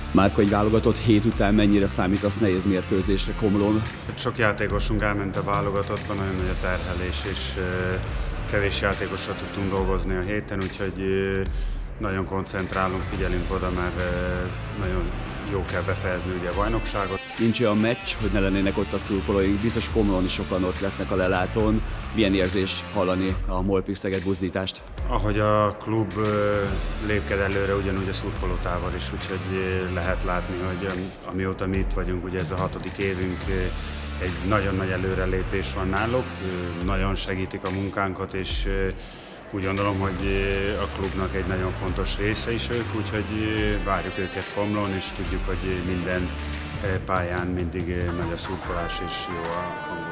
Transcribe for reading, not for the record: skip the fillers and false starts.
Márka egy válogatott hét után mennyire számítasz nehéz mérkőzésre Komlón? Sok játékosunk elment a válogatottba, nagyon nagy a terhelés, és kevés játékossal tudtunk dolgozni a héten, úgyhogy nagyon koncentrálunk, figyelünk oda, mert nagyon jó kell befejezni ugye a bajnokságot. Nincs olyan meccs, hogy ne lennének ott a szurkolóink, biztos Komlón is sokan ott lesznek a lelátón. Milyen érzés hallani a Molpik Szeged buzdítást? Ahogy a klub lépked előre, ugyanúgy a szurkolótábor is, úgyhogy lehet látni, hogy amióta mi itt vagyunk, ugye ez a 6. évünk, egy nagyon nagy előrelépés van náluk, nagyon segítik a munkánkat, és úgy gondolom, hogy a klubnak egy nagyon fontos része is ők, úgyhogy várjuk őket Komlón, és tudjuk, hogy minden pályán mindig nagy a szurkolás és jó a hangulat.